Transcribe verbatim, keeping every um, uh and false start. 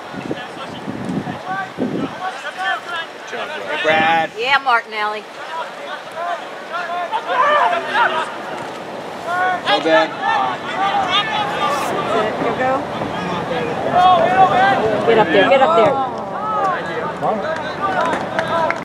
Hey, Brad. Yeah, Martinelli. Go, Ben. That's it. Go, go. Get up there. Get up there.